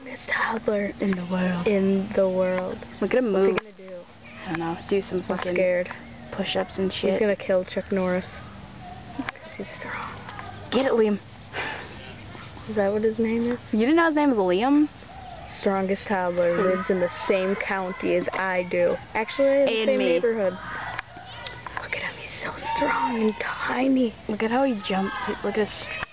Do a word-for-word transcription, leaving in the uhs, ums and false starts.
strongest toddler in the world. in the world. Look at him move. What's he gonna do? I don't know. Do some I'm fucking scared. push-ups and shit. He's gonna kill Chuck Norris. Because he's strong. Get it, Liam. Is that what his name is? You didn't know his name was Liam? Strongest toddler lives in the same county as I do. Actually, in the And same me. neighborhood. Look at him. He's so strong and tiny. Look at how he jumps. Look at his...